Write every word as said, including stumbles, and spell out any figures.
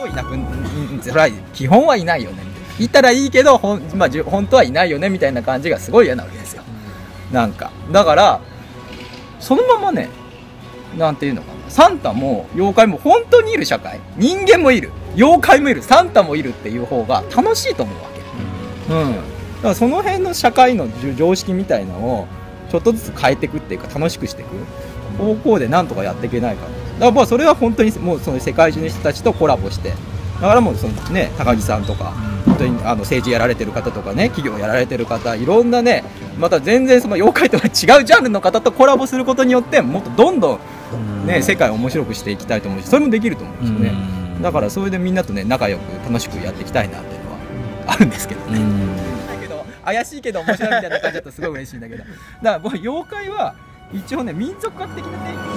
といなく、それは基本はいないよね、いたらいいけどほん、まあ、本当はいないよねみたいな感じがすごい嫌なわけですよ。なんかだからそのままね、なんていうのかな、サンタも妖怪も本当にいる社会、人間もいる、妖怪もいる、サンタもいるっていう方が楽しいと思うわけ。うん、だからその辺の社会の常識みたいなのをちょっとずつ変えていくっていうか、楽しくしていく方向でなんとかやっていけないかな。だからまあそれは本当にもうその世界中の人たちとコラボして、だからもうそのね、高木さんとか本当にあの政治やられてる方とかね、企業やられてる方、いろんなね、また全然その妖怪とは違うジャンルの方とコラボすることによってもっとどんどんね、世界を面白くしていきたいと思うし、それもできると思うんですよね。だからそれでみんなとね、仲良く楽しくやっていきたいなっていうのはあるんですけどね。だけど怪しいけど面白いみたいな感じだとすごい嬉しいんだけど、だからもう妖怪は一応ね、民族学的な定義